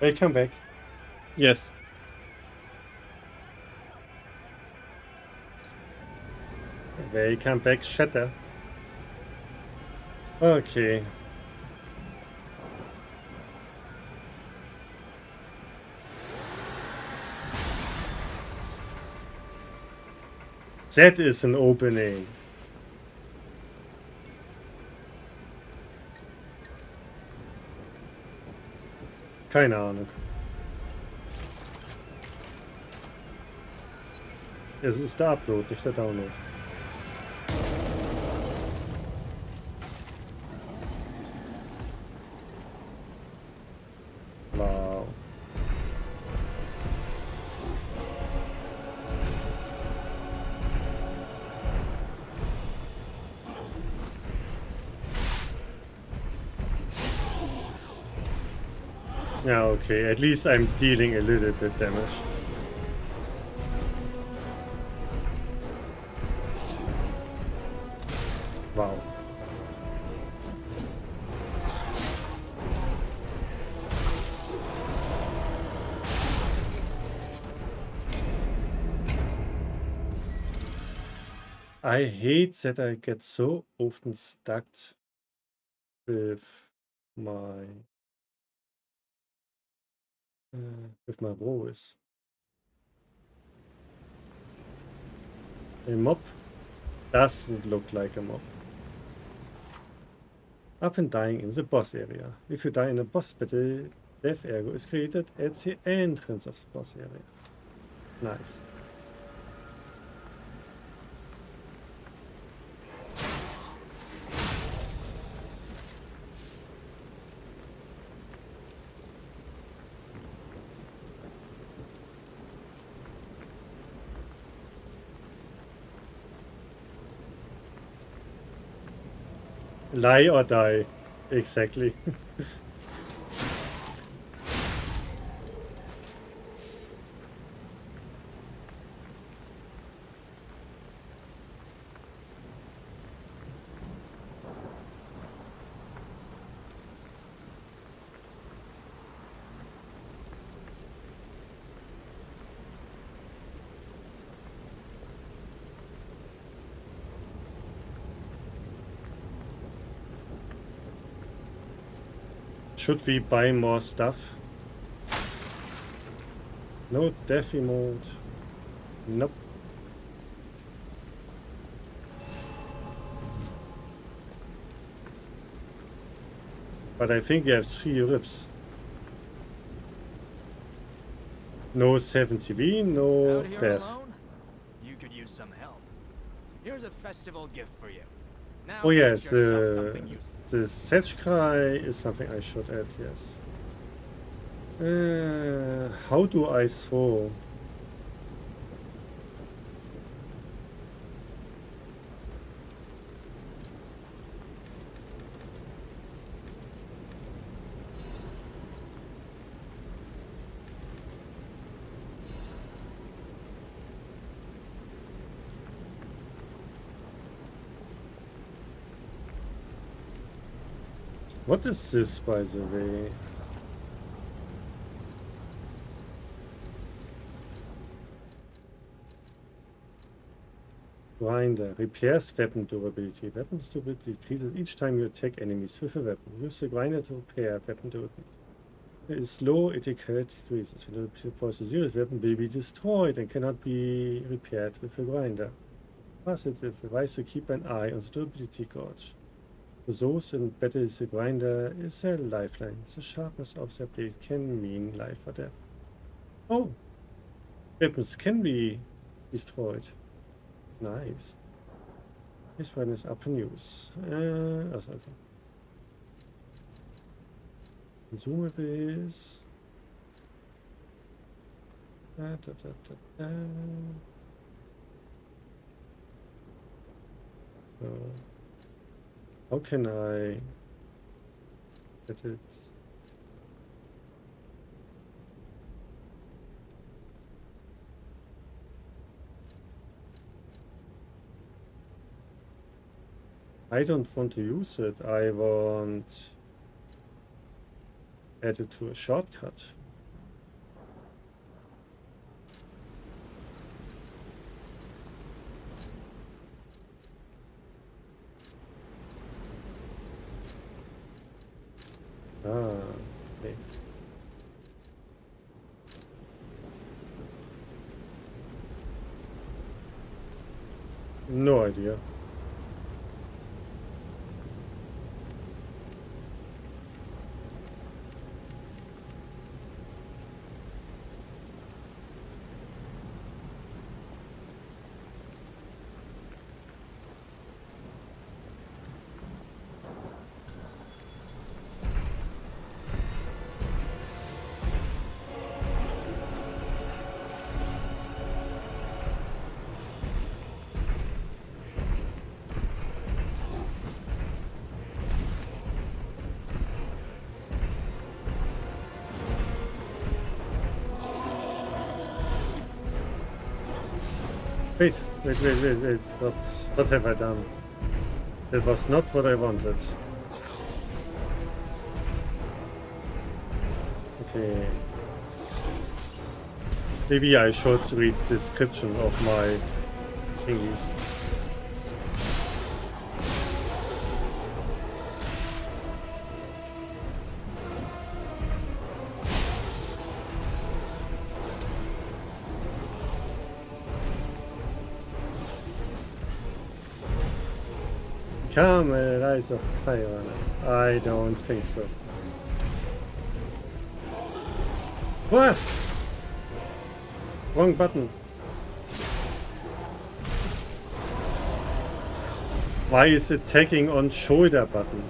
They come back. Yes. They come back. Shatter. Okay. That is an opening. Keine Ahnung. Es ist der Upload, nicht der Download. Wow. Yeah, okay. At least I'm dealing a little bit damage. Wow. I hate that I get so often stuck with my bows. A mob doesn't look like a mob. Up and dying in the boss area. If you die in a boss battle, death ergo is created at the entrance of the boss area. Nice. Lie or die. Exactly. Should we buy more stuff? No death mode. Nope. But I think we have 3 ribs. No 70V, no death. Alone? You could use some help. Here's a festival gift for you. Now Oh yes, get yourself something useful. the Setchcry is something I should add, yes. How do I throw? What is this, by the way? Grinder. Repairs weapon durability. Weapons durability decreases each time you attack enemies with a weapon. Use the grinder to repair weapon durability. It is low, it decreases. When the force is zero, the weapon will be destroyed and cannot be repaired with a grinder. Plus, it is advised to keep an eye on the durability gauge. For those in battle, the grinder is a lifeline. The sharpness of their blade can mean life or death. Oh! Weapons can be destroyed. Nice. This one is up in use. Okay. Consumables. How can I get it? I don't want to use it. I want add it to a shortcut. No idea. Wait. What have I done? It was not what I wanted. Okay. Maybe I should read description of my thingies. Come, Rise of Fire. I don't think so. What? Wrong button. Why is it taking on shoulder button?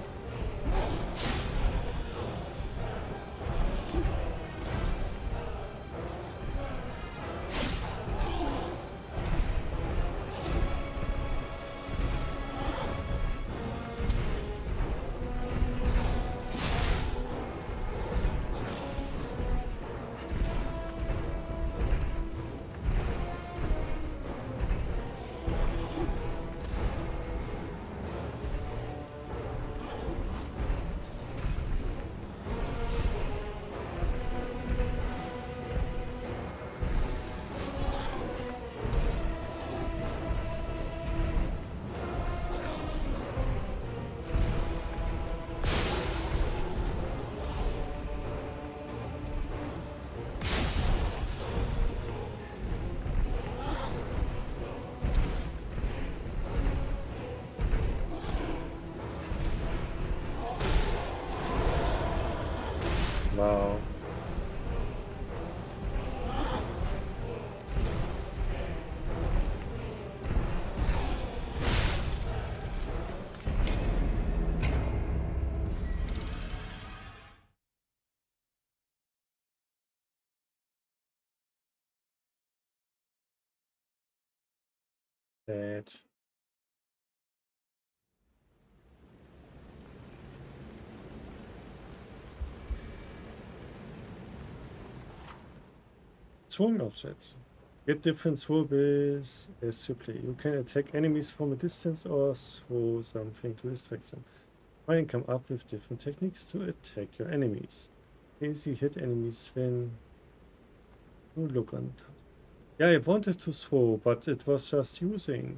Wow. Edge. Throwing objects. Get different throwables as you play. You can attack enemies from a distance or throw something to distract them. Try and come up with different techniques to attack your enemies. Easy hit enemies when you look on top. Yeah, I wanted to throw, but it was just using.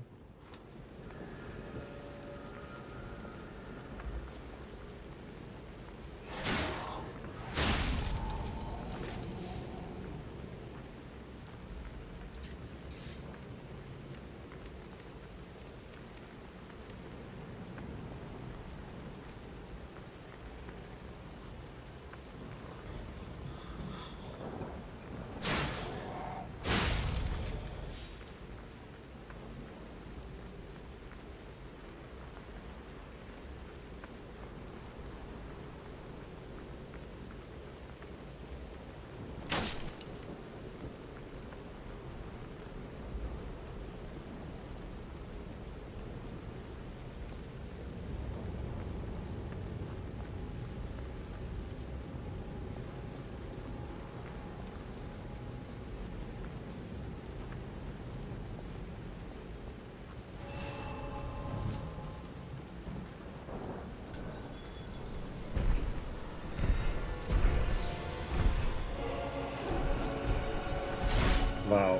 Wow.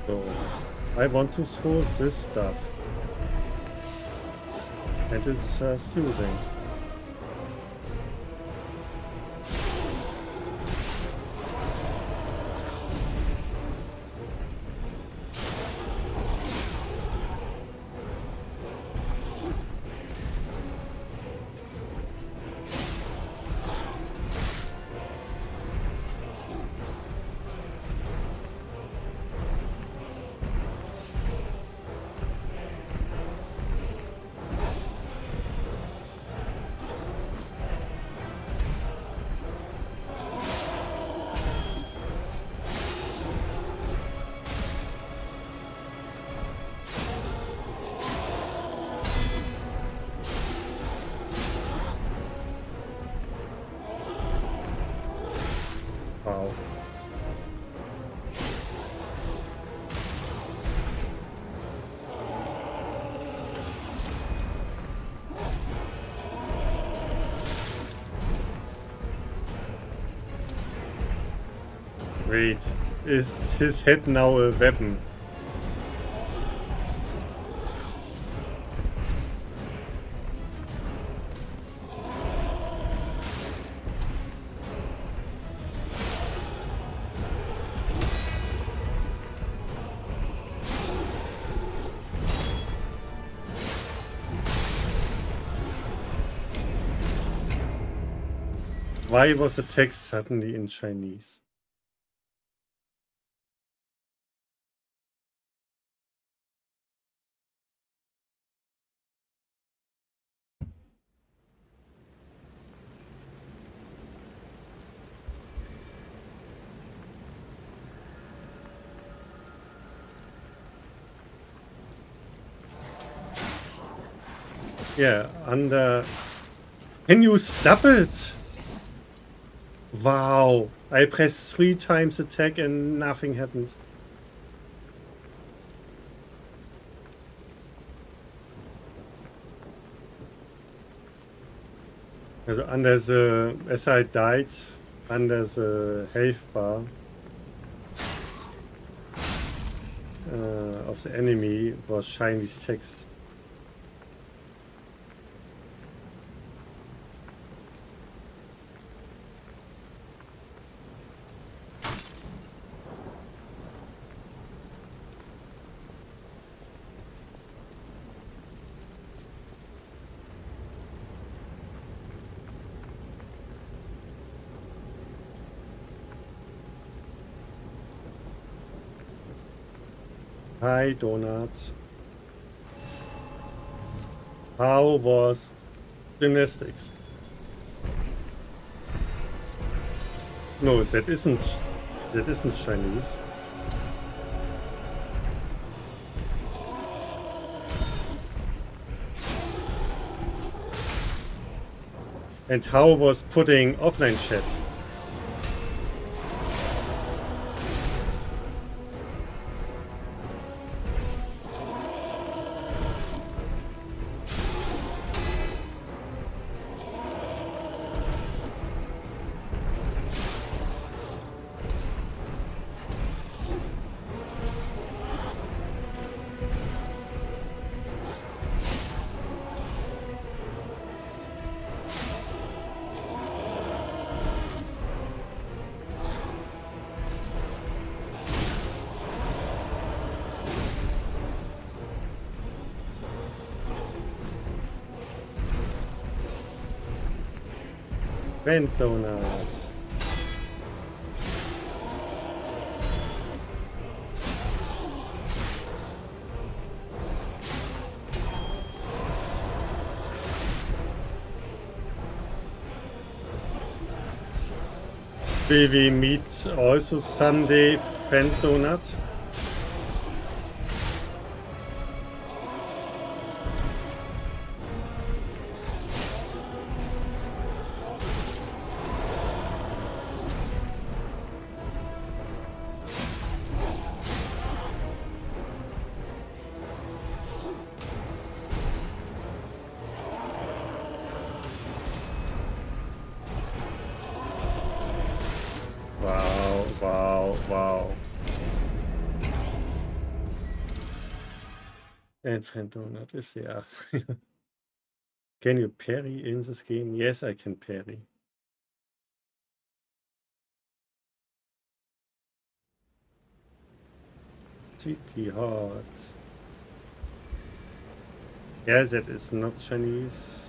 So, I want to throw this stuff. And it's just using. Wow. Wait, is his head now a weapon? Why was the text suddenly in Chinese? Yeah, under... Can you stop it? Wow. I pressed 3 times attack and nothing happened. Also under the... As I died, under the health bar of the enemy was Chinese text. Hi, Donut. How was gymnastics? No, that isn't Chinese. And how was putting offline chat? Vent Donut. Will we meet also Sunday, Friend Donut? Wow, wow, wow. And friend donut is there. Can you parry in this game? Yes, I can parry. City Hot. Yeah, that is not Chinese.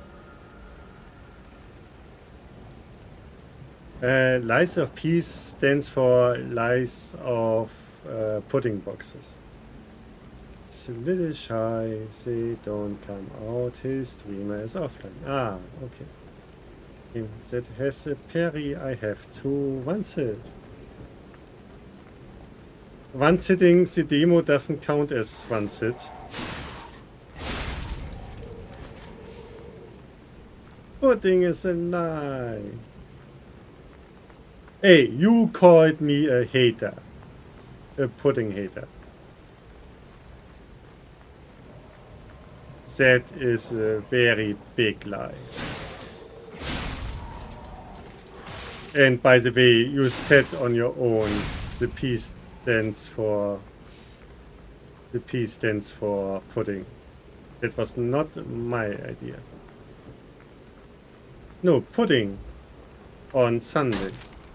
Lies of Peace stands for Lies of Pudding Boxes. It's a little shy, they don't come out, his streamer is offline. Ah, okay. Game that has a parry, I have to once hit. One sitting, the demo doesn't count as one sit. Pudding is a lie. Hey, you called me a hater. A pudding hater. That is a very big lie. And by the way, you said on your own, the P stands for pudding. That was not my idea. No, pudding on Sunday.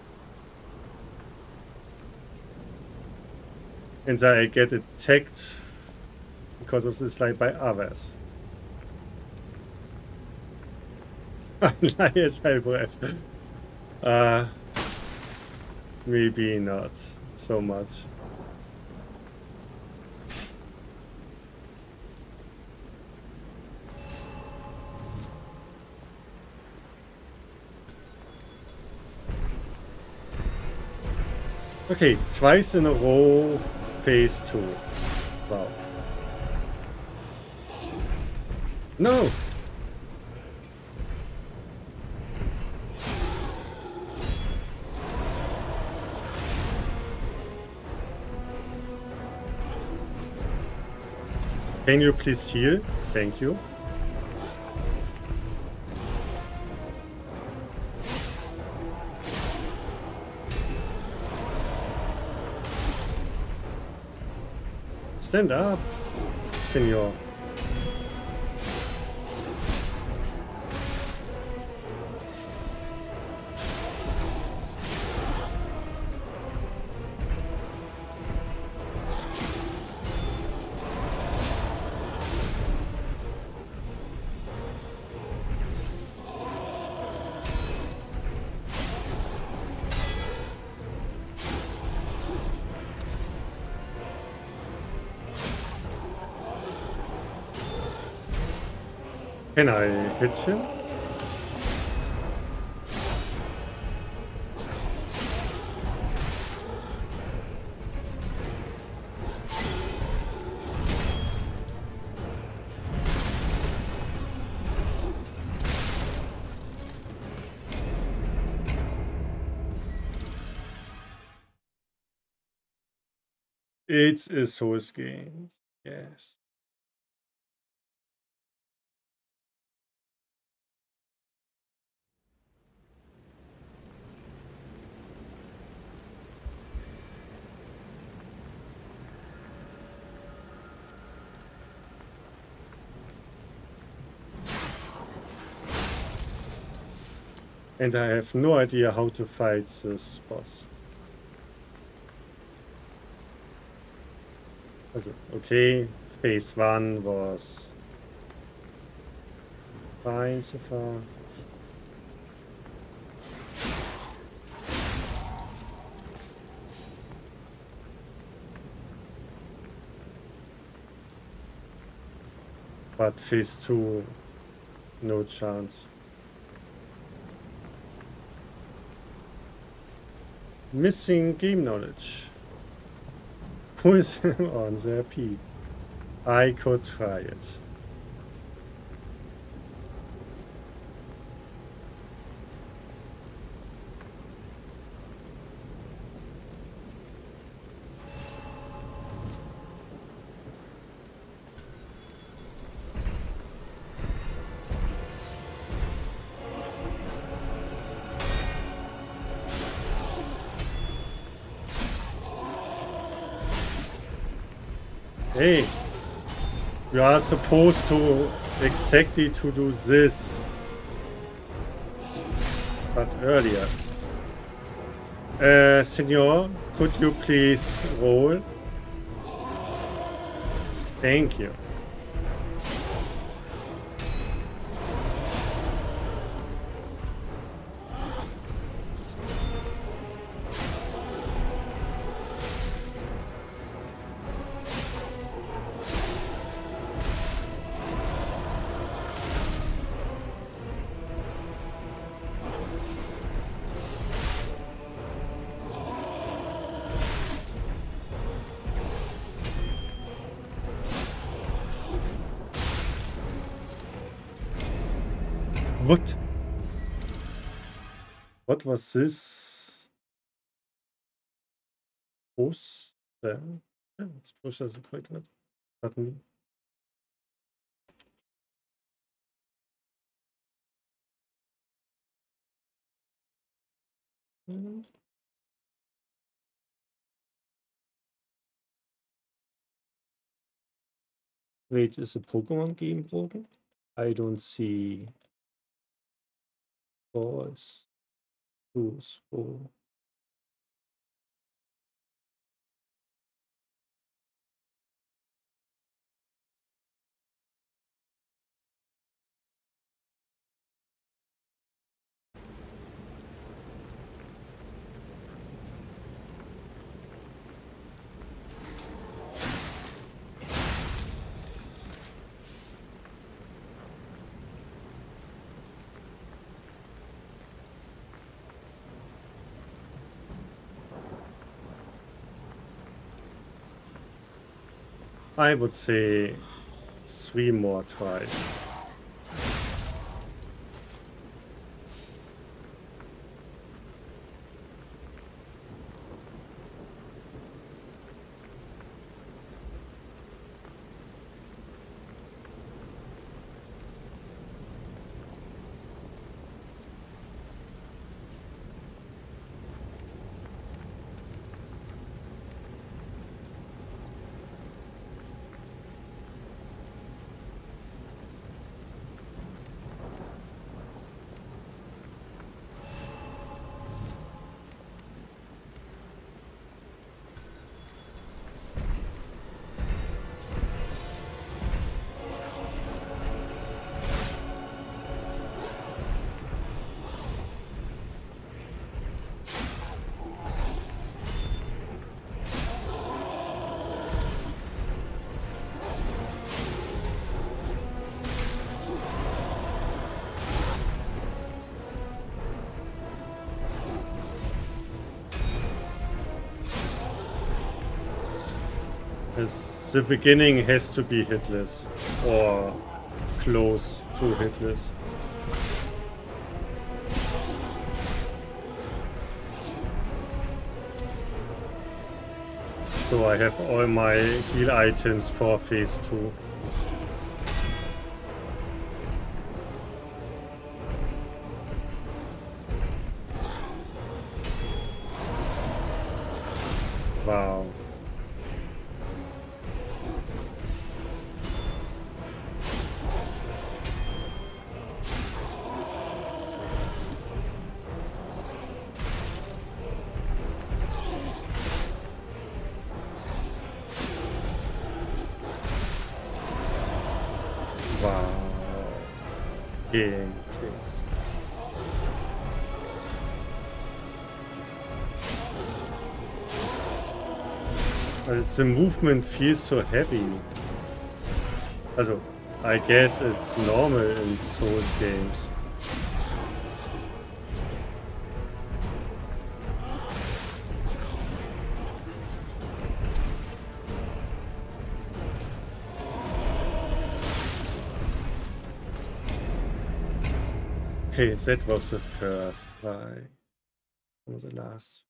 And so I get attacked because of this lie by others. Lie as hell breath. Maybe not so much. Okay, twice in a row, phase 2. Wow. No! Can you please heal? Thank you. Stand up, senor. Can I hit him? It's a Souls game. Yes. And I have no idea how to fight this boss. Also, okay, phase 1 was fine so far. But phase 2, no chance. Missing game knowledge. Put him on their P. I could try it. Hey, You are supposed to exactly to do this. But earlier. Senor, could you please roll? Thank you. What? What was this? Push there. Yeah, let's push as a quick button. Wait, is a Pokemon game broken? I don't see. Pause. Choose. Oh. I would say 3 more tries. The beginning has to be hitless or close to hitless. So I have all my heal items for phase 2. Wow. Game kicks. The movement feels so heavy. Also, I guess it's normal in Souls games. Okay, that was the first try. Or the last.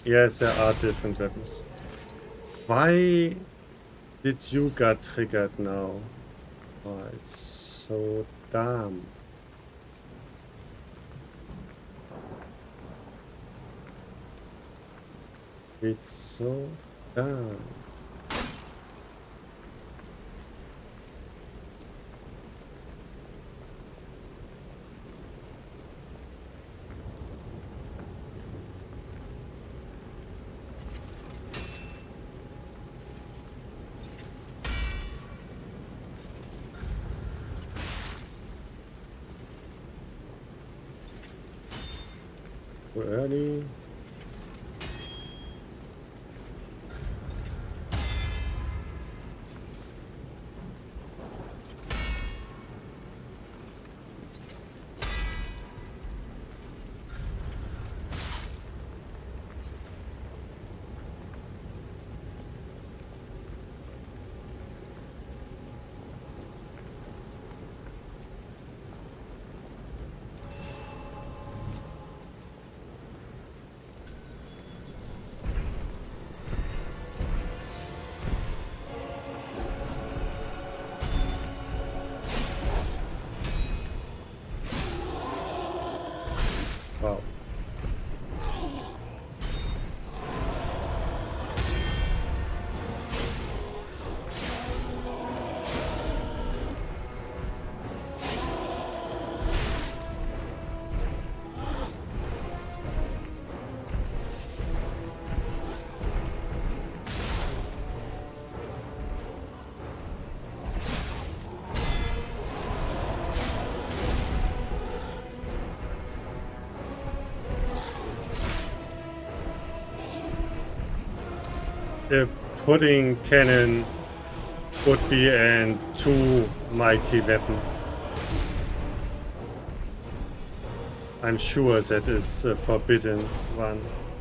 Yes, there are different weapons. Why did you get triggered now? Oh, it's so dumb. It's so dumb. Too early. Wow. The pudding cannon would be a too mighty weapon. I'm sure that is a forbidden one.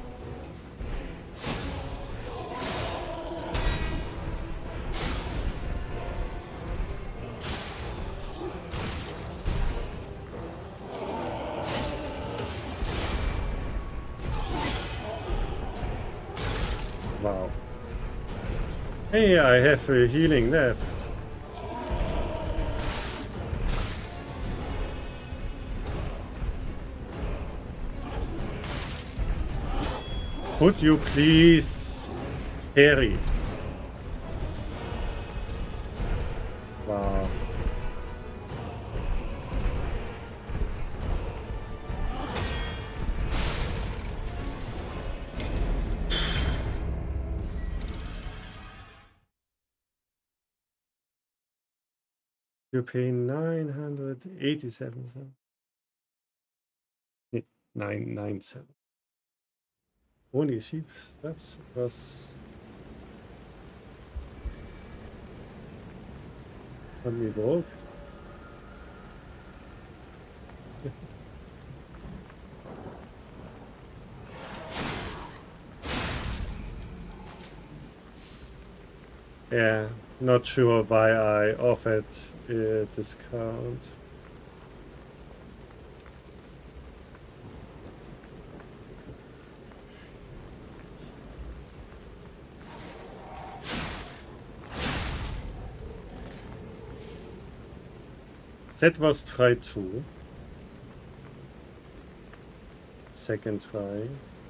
Wow. Hey, I have a healing left. Could you please parry? Wow. You pay 987. 997. Holy sheep, that was on me broke. Yeah, not sure why I offered a discount. That was try 2. Second try.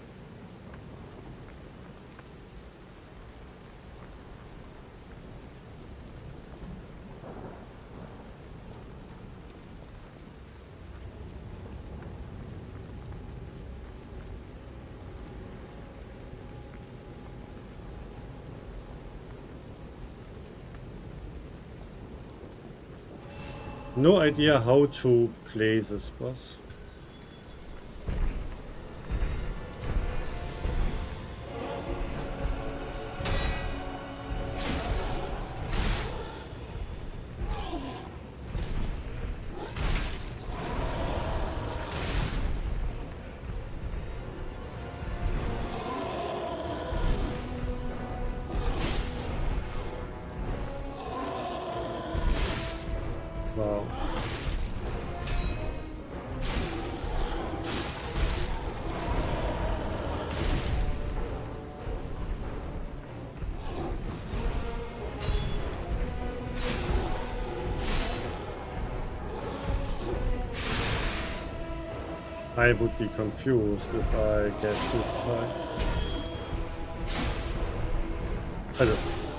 No idea how to play this boss. Wow. I would be confused if I get this time. Also.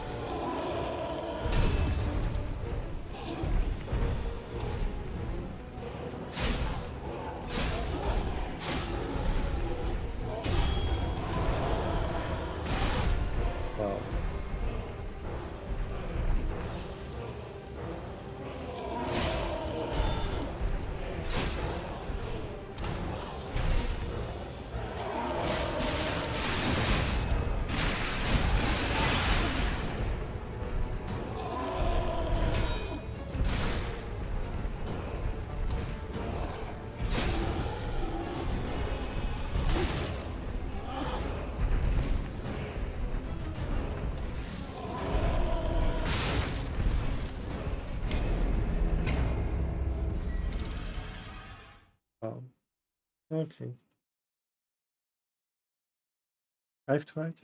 Wow. Okay. I've tried.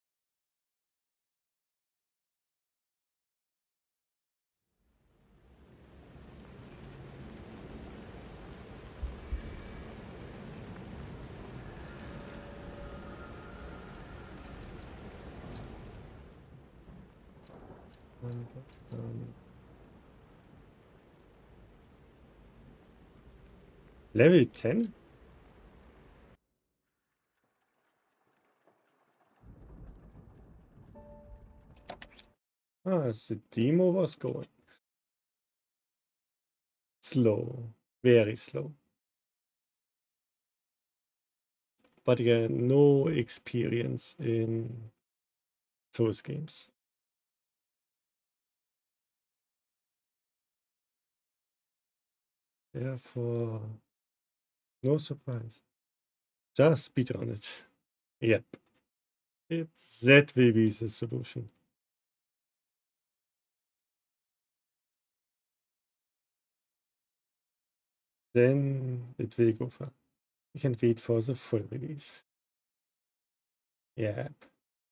Level 10? Ah, the demo was going slow, very slow. But again, no experience in those games. Therefore, no surprise. Just speedrun it. Yep. That will be the solution. Then it will go far. We can wait for the full release. Yep.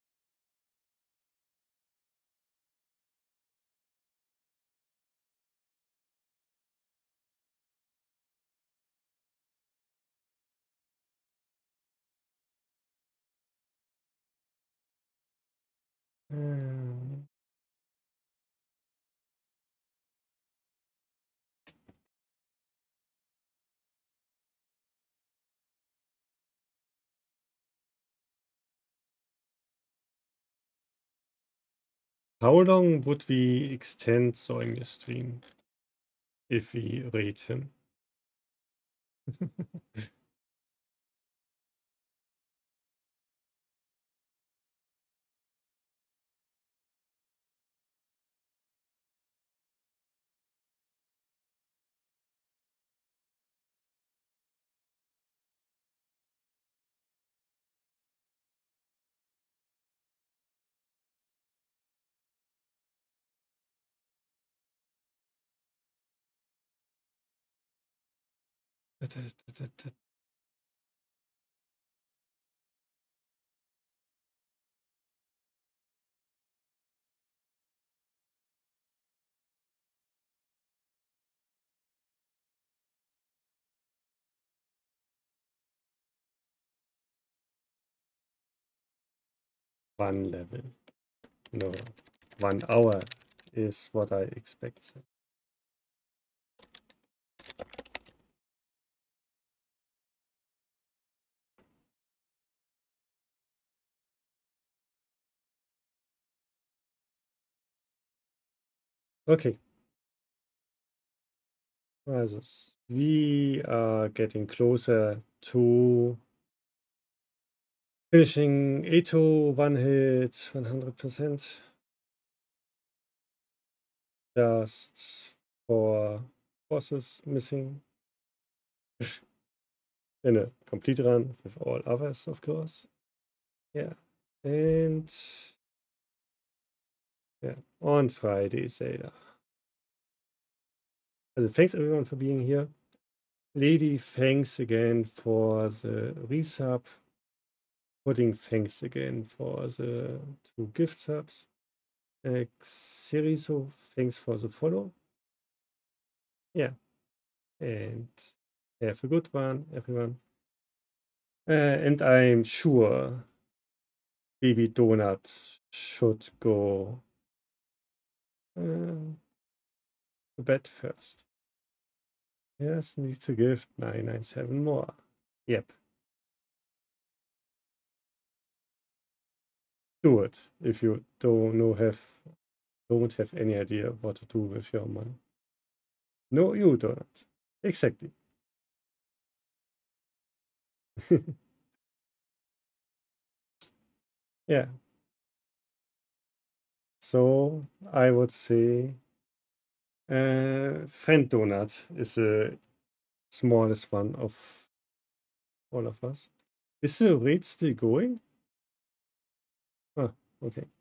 How long would we extend Soimir stream if we rate him? One level. No, 1 hour is what I expected. Okay. Also, we are getting closer to finishing Eto one hit 100%. Just for bosses missing. In a complete run with all others, of course. Yeah. And yeah, on Friday, Zelda. Also, thanks everyone for being here. Lady, thanks again for the resub. Pudding, thanks again for the 2 gift subs. Xeriso, thanks for the follow. Yeah. And have a good one, everyone. And I'm sure Baby Donut should go to bed first. Yes, need to give 997 more. Yep. Do it if you don't have any idea what to do with your money. No, you don't. Exactly. Yeah. So I would say Friend Donut is the smallest one of all of us. Is the rate still going? Ah, okay.